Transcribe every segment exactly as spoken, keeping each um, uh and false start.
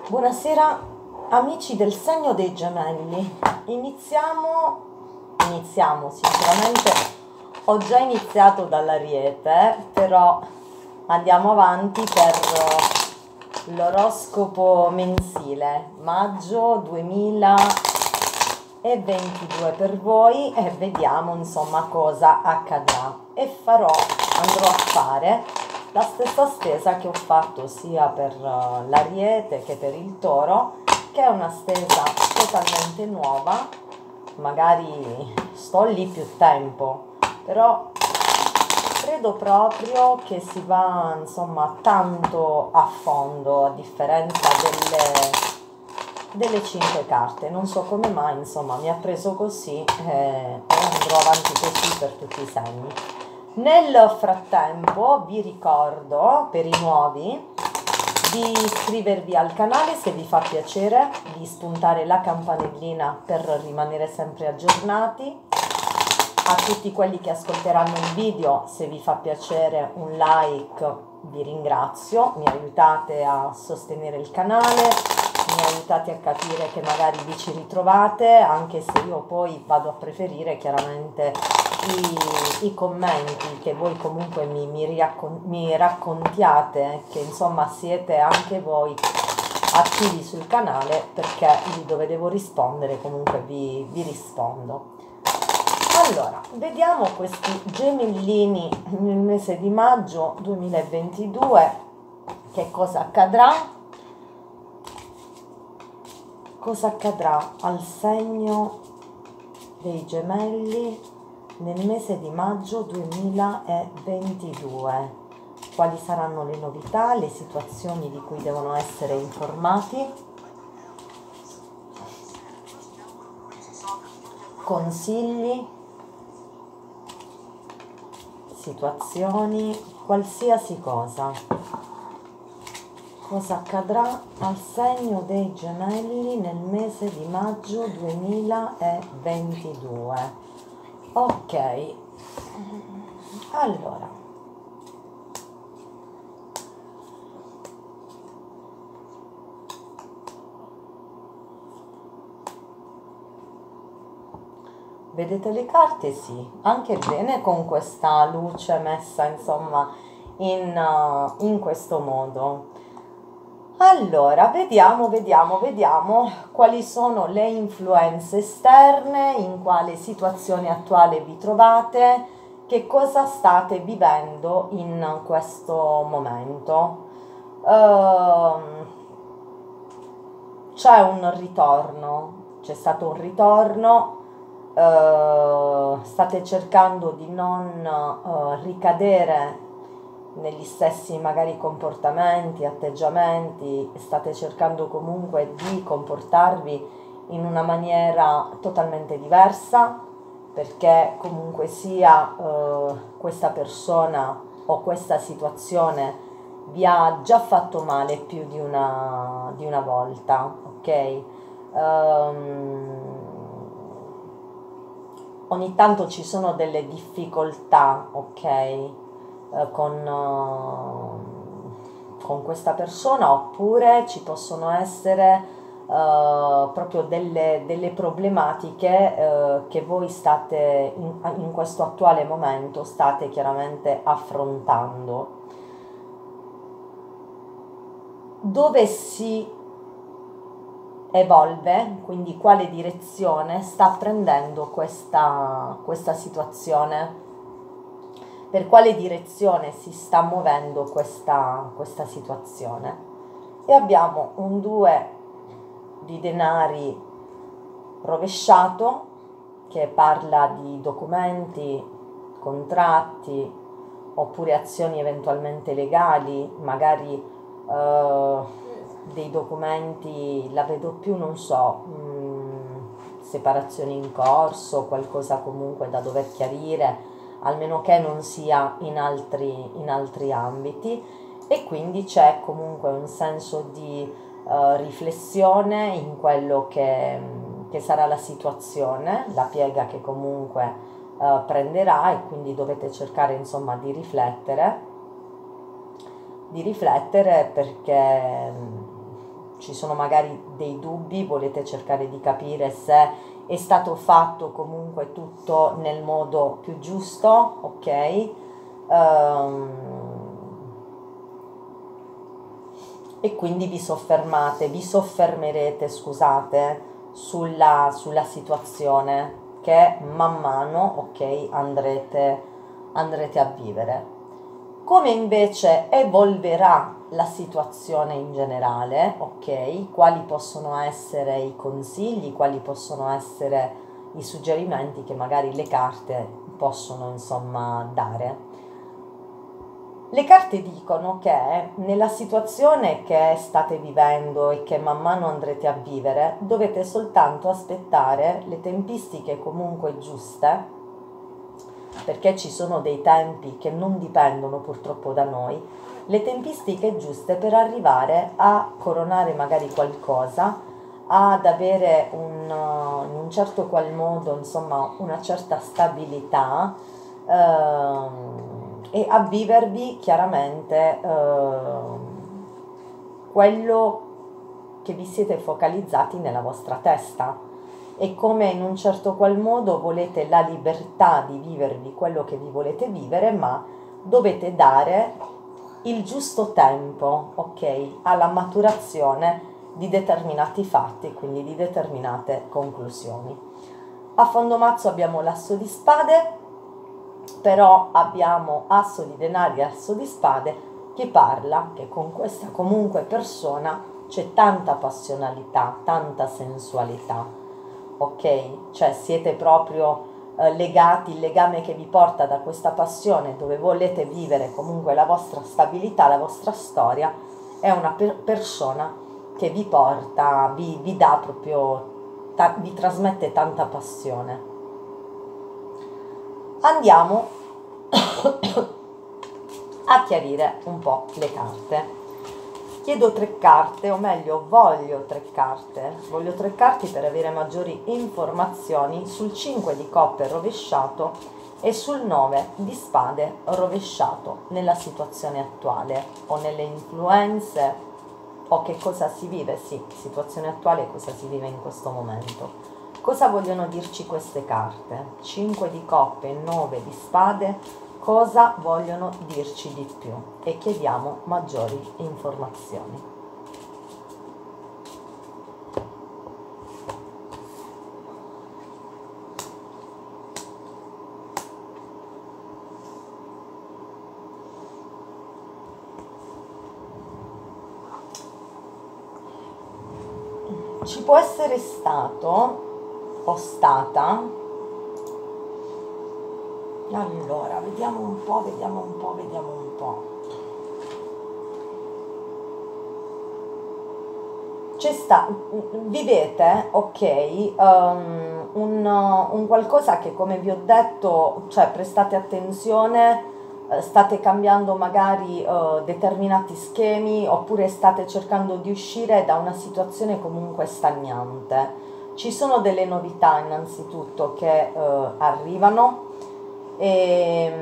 Buonasera amici del segno dei gemelli. Iniziamo, iniziamo sinceramente, ho già iniziato dall'Ariete, però andiamo avanti per l'oroscopo mensile, maggio duemilaventidue per voi e vediamo insomma cosa accadrà. E farò, andrò a fare la stessa stesa che ho fatto sia per uh, l'Ariete che per il Toro, che è una stesa totalmente nuova. Magari sto lì più tempo, però credo proprio che si va insomma tanto a fondo, a differenza delle, delle cinque carte. Non so come mai, insomma mi ha preso così e, e andrò avanti così per tutti i segni. Nel frattempo vi ricordo, per i nuovi, di iscrivervi al canale se vi fa piacere, di spuntare la campanellina per rimanere sempre aggiornati. A tutti quelli che ascolteranno il video, se vi fa piacere un like, vi ringrazio, mi aiutate a sostenere il canale, mi aiutate a capire che magari vi ci ritrovate, anche se io poi vado a preferire chiaramente I, i commenti, che voi comunque mi, mi, riaccon- mi raccontiate che insomma siete anche voi attivi sul canale, perché lì dove devo rispondere comunque vi, vi rispondo. Allora, vediamo questi gemellini nel mese di maggio duemilaventidue, che cosa accadrà, cosa accadrà al segno dei gemelli nel mese di maggio duemilaventidue. Quali saranno le novità, le situazioni di cui devono essere informati, consigli, situazioni, qualsiasi cosa. Cosa accadrà al segno dei gemelli nel mese di maggio duemilaventidue? Ok, allora, vedete le carte? Sì, anche bene con questa luce messa insomma in, uh, in questo modo. Allora, vediamo, vediamo, vediamo quali sono le influenze esterne, in quale situazione attuale vi trovate, che cosa state vivendo in questo momento. Uh, c'è un ritorno, c'è stato un ritorno, uh, state cercando di non uh, ricadere negli stessi magari comportamenti, atteggiamenti, state cercando comunque di comportarvi in una maniera totalmente diversa, perché comunque sia eh, questa persona o questa situazione vi ha già fatto male più di una, di una volta, ok? Um, ogni tanto ci sono delle difficoltà, ok? Con, uh, con questa persona, oppure ci possono essere uh, proprio delle, delle problematiche uh, che voi state in, in questo attuale momento state chiaramente affrontando, dove si evolve, quindi quale direzione sta prendendo questa, questa situazione, per quale direzione si sta muovendo questa, questa situazione. E abbiamo un due di denari rovesciato, che parla di documenti, contratti, oppure azioni eventualmente legali, magari eh, dei documenti, la vedo più, non so, mh, separazioni in corso, qualcosa comunque da dover chiarire, almeno che non sia in altri, in altri ambiti, e quindi c'è comunque un senso di uh, riflessione in quello che, che sarà la situazione, la piega che comunque uh, prenderà, e quindi dovete cercare insomma di riflettere, di riflettere perché ci sono magari dei dubbi, volete cercare di capire se è stato fatto comunque tutto nel modo più giusto, ok? Um, e quindi vi soffermate, vi soffermerete, scusate, sulla, sulla situazione che man mano, ok, andrete, andrete a vivere. Come invece evolverà la situazione in generale, ok? Quali possono essere i consigli, quali possono essere i suggerimenti che magari le carte possono insomma dare. Le carte dicono che nella situazione che state vivendo e che man mano andrete a vivere, dovete soltanto aspettare le tempistiche comunque giuste, perché ci sono dei tempi che non dipendono purtroppo da noi, le tempistiche giuste per arrivare a coronare magari qualcosa, ad avere un, in un certo qual modo, insomma, una certa stabilità, ehm, e a vivervi chiaramente ehm, quello che vi siete focalizzati nella vostra testa. E come in un certo qual modo volete la libertà di vivervi quello che vi volete vivere, ma dovete dare il giusto tempo, ok, alla maturazione di determinati fatti, quindi di determinate conclusioni. A fondo mazzo abbiamo l'asso di spade, però abbiamo asso di denari e asso di spade che parla che con questa comunque persona c'è tanta passionalità, tanta sensualità. Ok, cioè siete proprio eh, legati, il legame che vi porta da questa passione dove volete vivere comunque la vostra stabilità, la vostra storia, è una per- persona che vi porta, vi, vi dà proprio, ta- vi trasmette tanta passione. Andiamo a chiarire un po' le carte. Chiedo tre carte, o meglio voglio tre carte, voglio tre carte per avere maggiori informazioni sul cinque di coppe rovesciato e sul nove di spade rovesciato nella situazione attuale o nelle influenze o che cosa si vive, sì, situazione attuale, cosa si vive in questo momento. Cosa vogliono dirci queste carte? cinque di coppe e nove di spade. Cosa vogliono dirci di più? E chiediamo maggiori informazioni. Ci può essere stato o stata. Allora, vediamo un po', vediamo un po', vediamo un po'. C'è sta, vivete, ok, um, un, un qualcosa che come vi ho detto, cioè prestate attenzione, eh, state cambiando magari eh, determinati schemi oppure state cercando di uscire da una situazione comunque stagnante. Ci sono delle novità innanzitutto che eh, arrivano. E,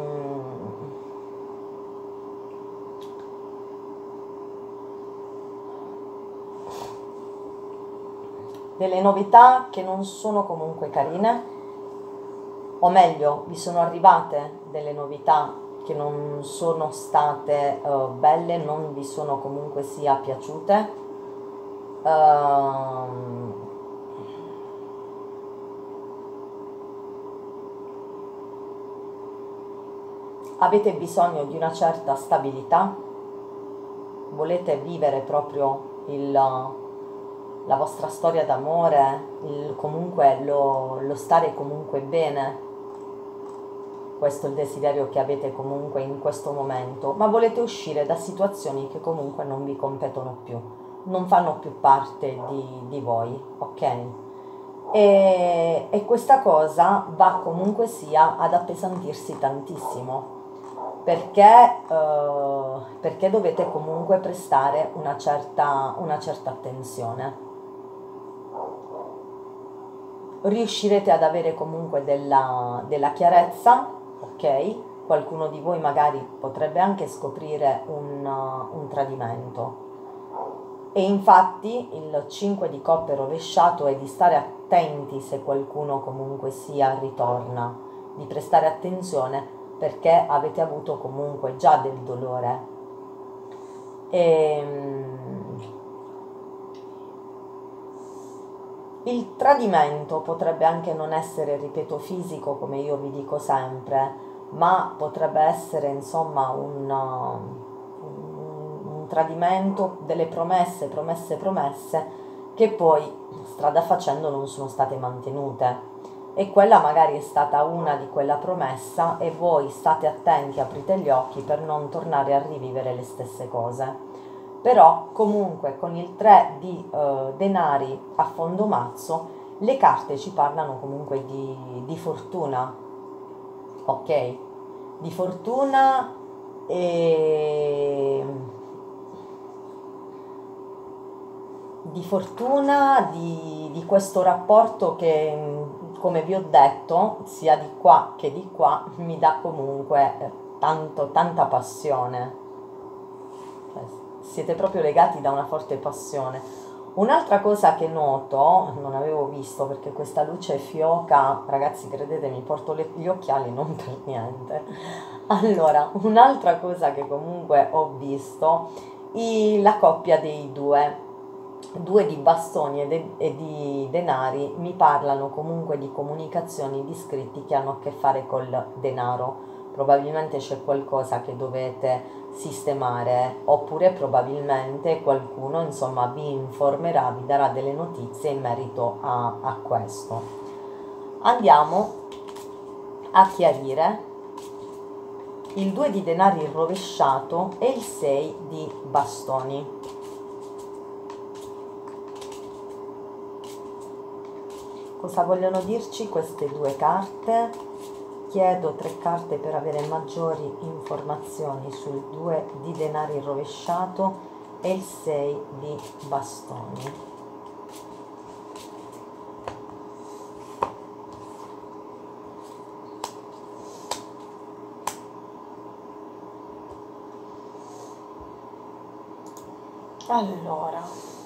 delle novità che non sono comunque carine, o meglio, vi sono arrivate delle novità che non sono state uh, belle, non vi sono comunque sia piaciute. Uh, avete bisogno di una certa stabilità, volete vivere proprio il, la vostra storia d'amore, il, comunque lo, lo stare comunque bene, questo è il desiderio che avete comunque in questo momento, ma volete uscire da situazioni che comunque non vi competono più, non fanno più parte di, di voi, ok? E, e questa cosa va comunque sia ad appesantirsi tantissimo. Perché, eh, perché dovete comunque prestare una certa, una certa attenzione. Riuscirete ad avere comunque della, della chiarezza, ok? Qualcuno di voi magari potrebbe anche scoprire un, un tradimento. E infatti il cinque di coppe rovesciato è di stare attenti se qualcuno comunque sia ritorna, di prestare attenzione perché avete avuto comunque già del dolore. E, il tradimento potrebbe anche non essere, ripeto, fisico, come io vi dico sempre, ma potrebbe essere insomma un, un, un tradimento, delle promesse, promesse, promesse, che poi strada facendo non sono state mantenute. E quella magari è stata una di quella promessa e voi state attenti, aprite gli occhi per non tornare a rivivere le stesse cose. Però comunque con il tre di eh, denari a fondo mazzo le carte ci parlano comunque di, di fortuna, ok? Di fortuna e di fortuna di, di questo rapporto che, come vi ho detto, sia di qua che di qua mi dà comunque eh, tanto, tanta passione. Cioè, siete proprio legati da una forte passione. Un'altra cosa che noto, non avevo visto perché questa luce fioca, ragazzi, credetemi, porto le, gli occhiali non per niente. Allora, un'altra cosa che comunque ho visto, i, la coppia dei due, due di bastoni e, de, e di denari mi parlano comunque di comunicazioni, di scritti che hanno a che fare col denaro. Probabilmente c'è qualcosa che dovete sistemare, oppure probabilmente qualcuno insomma vi informerà, vi darà delle notizie in merito a, a questo. Andiamo a chiarire il due di denari rovesciato e il sei di bastoni. Cosa vogliono dirci queste due carte? Chiedo tre carte per avere maggiori informazioni sul due di denari rovesciato e il sei di bastoni. Allora,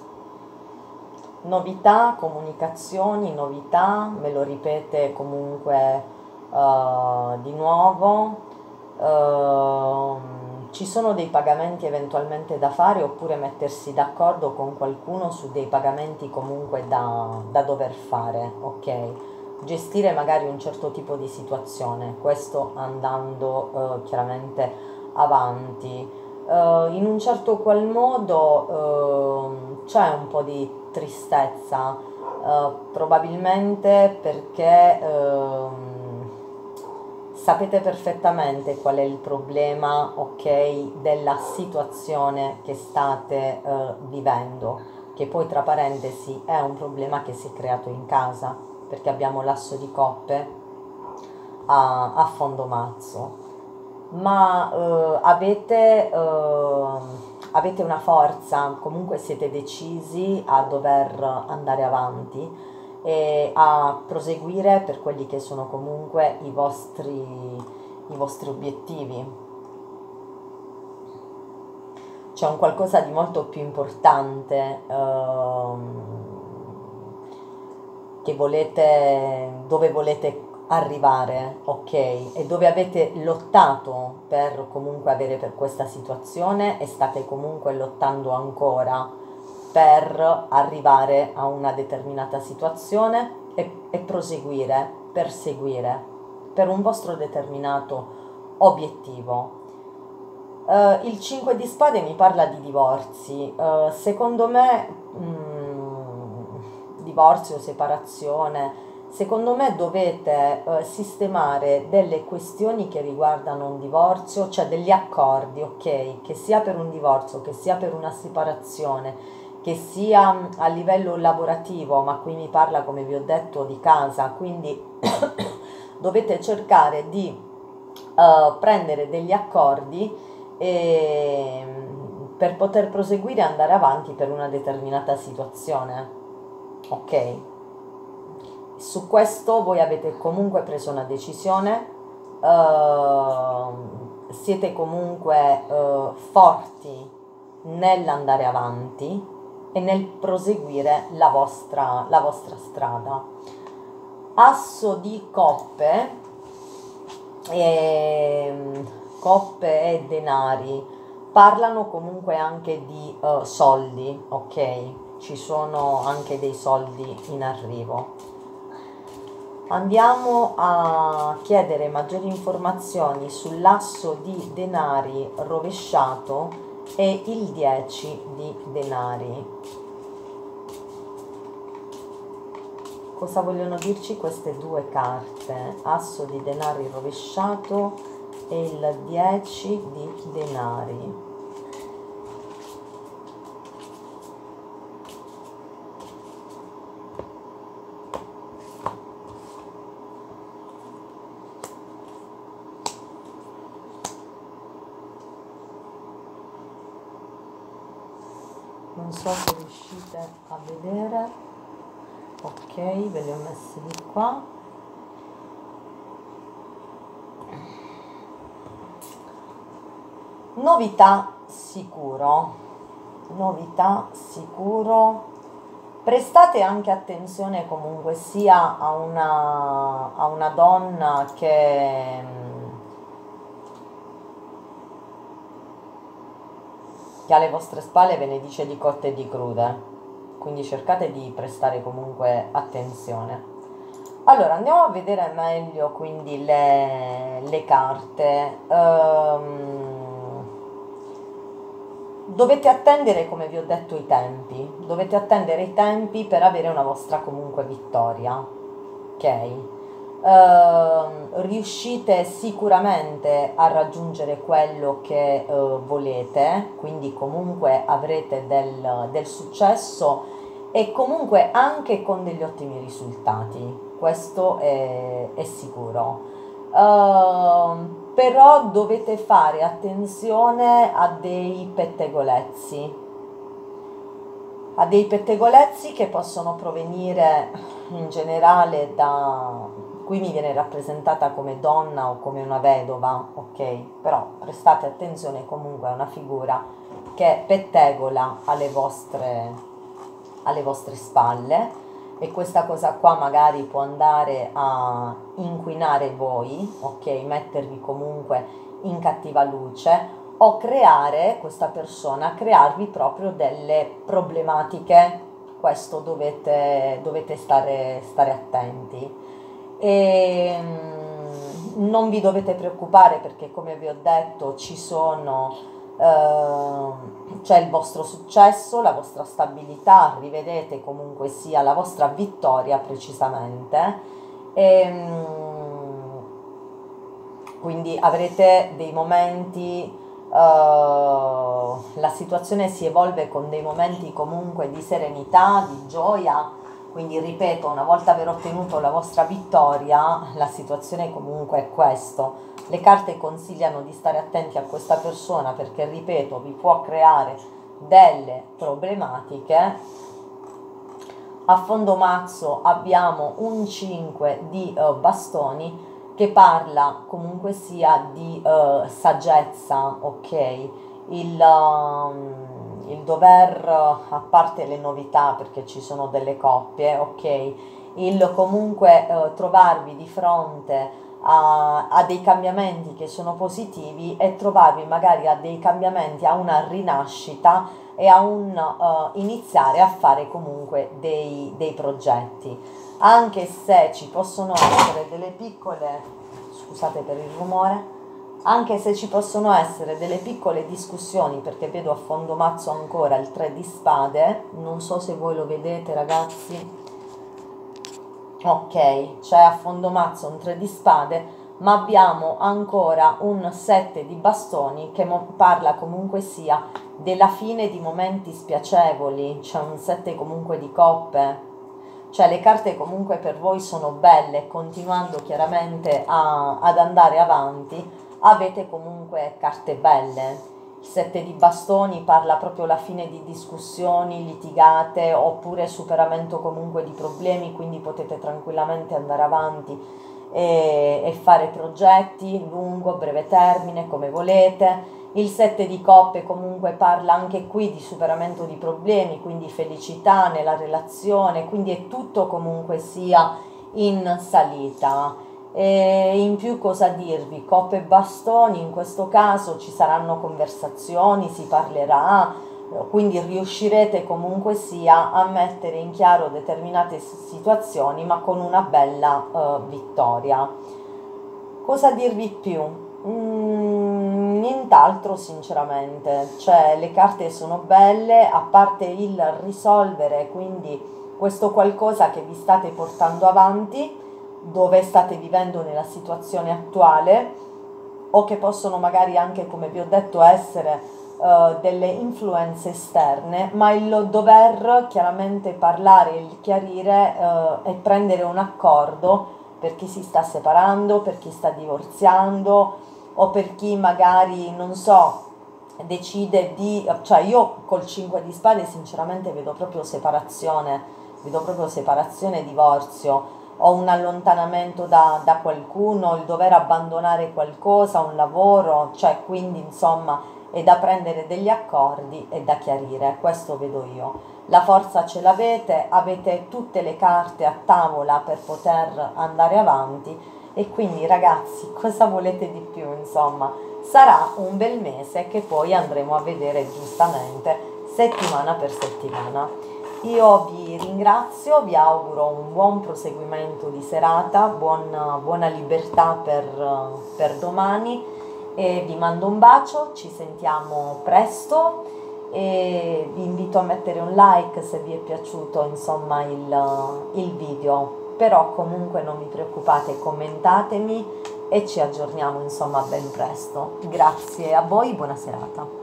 novità, comunicazioni, novità, me lo ripete comunque Uh, di nuovo, uh, ci sono dei pagamenti eventualmente da fare oppure mettersi d'accordo con qualcuno su dei pagamenti comunque da, da dover fare, ok? Gestire magari un certo tipo di situazione, questo andando uh, chiaramente avanti. Uh, in un certo qual modo uh, c'è un po' di tristezza, uh, probabilmente perché uh, sapete perfettamente qual è il problema, ok, della situazione che state uh, vivendo, che poi tra parentesi è un problema che si è creato in casa, perché abbiamo l'asso di coppe a, a fondo mazzo, ma uh, avete, uh, avete una forza, comunque siete decisi a dover andare avanti e a proseguire per quelli che sono comunque i vostri, i vostri obiettivi. C'è un qualcosa di molto più importante ehm, che volete, dove volete arrivare, ok? E dove avete lottato per comunque avere per questa situazione e state comunque lottando ancora per arrivare a una determinata situazione e, e proseguire, perseguire per un vostro determinato obiettivo. Uh, il cinque di spade mi parla di divorzi. Uh, secondo me, mh, divorzio, separazione, secondo me dovete uh, sistemare delle questioni che riguardano un divorzio, cioè degli accordi, ok? Che sia per un divorzio, che sia per una separazione, che sia a livello lavorativo, ma qui mi parla, come vi ho detto, di casa, quindi dovete cercare di uh, prendere degli accordi e, per poter proseguire e andare avanti per una determinata situazione, ok? Su questo voi avete comunque preso una decisione, uh, siete comunque uh, forti nell'andare avanti, e nel proseguire la vostra, la vostra strada. Asso di coppe, e, coppe e denari parlano comunque anche di uh, soldi, ok? Ci sono anche dei soldi in arrivo. Andiamo a chiedere maggiori informazioni sull'asso di denari rovesciato e il dieci di denari. Cosa vogliono dirci queste due carte? Asso di denari rovesciato e il dieci di denari. Non so se riuscite a vedere, ok, ve li ho messi di qua. Novità sicuro, novità sicuro. Prestate anche attenzione comunque sia a una, a una donna che... che alle vostre spalle ve ne dice di cotte e di crude, quindi cercate di prestare comunque attenzione. Allora andiamo a vedere meglio quindi le, le carte. Um, dovete attendere, come vi ho detto, i tempi, dovete attendere i tempi per avere una vostra comunque vittoria, ok? Uh, riuscite sicuramente a raggiungere quello che uh, volete, quindi comunque avrete del, del successo e comunque anche con degli ottimi risultati, questo è, è sicuro. Uh, però dovete fare attenzione a dei pettegolezzi, a dei pettegolezzi che possono provenire in generale da... qui mi viene rappresentata come donna o come una vedova, ok? Però prestate attenzione comunque a una figura che pettegola alle vostre, alle vostre spalle, e questa cosa qua magari può andare a inquinare voi, ok? Mettervi comunque in cattiva luce, o creare, questa persona, crearvi proprio delle problematiche. Questo dovete, dovete stare, stare attenti. E non vi dovete preoccupare perché, come vi ho detto, ci sono eh, c'è il vostro successo, la vostra stabilità, rivedete comunque sia la vostra vittoria precisamente, e quindi avrete dei momenti, uh, la situazione si evolve con dei momenti comunque di serenità, di gioia. Quindi ripeto, una volta aver ottenuto la vostra vittoria, la situazione comunque è questo. Le carte consigliano di stare attenti a questa persona perché, ripeto, vi può creare delle problematiche. A fondo mazzo abbiamo un cinque di uh, bastoni che parla comunque sia di uh, saggezza, ok? Il... Um, il dover, a parte le novità perché ci sono delle coppie, ok, il comunque eh, trovarvi di fronte a, a dei cambiamenti che sono positivi e trovarvi magari a dei cambiamenti, a una rinascita e a un uh, iniziare a fare comunque dei, dei progetti, anche se ci possono essere delle piccole, scusate per il rumore, anche se ci possono essere delle piccole discussioni, perché vedo a fondo mazzo ancora il tre di spade, non so se voi lo vedete ragazzi, ok, c'è a fondo mazzo un tre di spade, ma abbiamo ancora un sette di bastoni che parla comunque sia della fine di momenti spiacevoli, c'è un sette comunque di coppe, cioè le carte comunque per voi sono belle, continuando chiaramente a, ad andare avanti. Avete comunque carte belle. Il sette di bastoni parla proprio la fine di discussioni, litigate, oppure superamento comunque di problemi, quindi potete tranquillamente andare avanti e, e fare progetti lungo, breve termine, come volete. Il sette di coppe comunque parla anche qui di superamento di problemi, quindi felicità nella relazione, quindi è tutto comunque sia in salita. E in più cosa dirvi? Coppe e bastoni, in questo caso ci saranno conversazioni, si parlerà, quindi riuscirete comunque sia a mettere in chiaro determinate situazioni, ma con una bella uh, vittoria. Cosa dirvi più? Mm, nient'altro sinceramente, cioè le carte sono belle, a parte il risolvere quindi questo qualcosa che vi state portando avanti, dove state vivendo nella situazione attuale, o che possono magari anche, come vi ho detto, essere uh, delle influenze esterne, ma il dover chiaramente parlare, il chiarire uh, e prendere un accordo per chi si sta separando, per chi sta divorziando, o per chi magari, non so, decide di, cioè io col cinque di spade sinceramente vedo proprio separazione, vedo proprio separazione e divorzio, o un allontanamento da, da qualcuno, il dover abbandonare qualcosa, un lavoro, cioè quindi insomma è da prendere degli accordi e da chiarire, questo vedo io. La forza ce l'avete, avete tutte le carte a tavola per poter andare avanti, e quindi ragazzi, cosa volete di più? Insomma, sarà un bel mese che poi andremo a vedere giustamente settimana per settimana. Io vi ringrazio, vi auguro un buon proseguimento di serata, buona, buona libertà per, per domani, e vi mando un bacio, ci sentiamo presto e vi invito a mettere un like se vi è piaciuto insomma il, il video. Però comunque non vi preoccupate, commentatemi e ci aggiorniamo insomma ben presto. Grazie a voi, buona serata.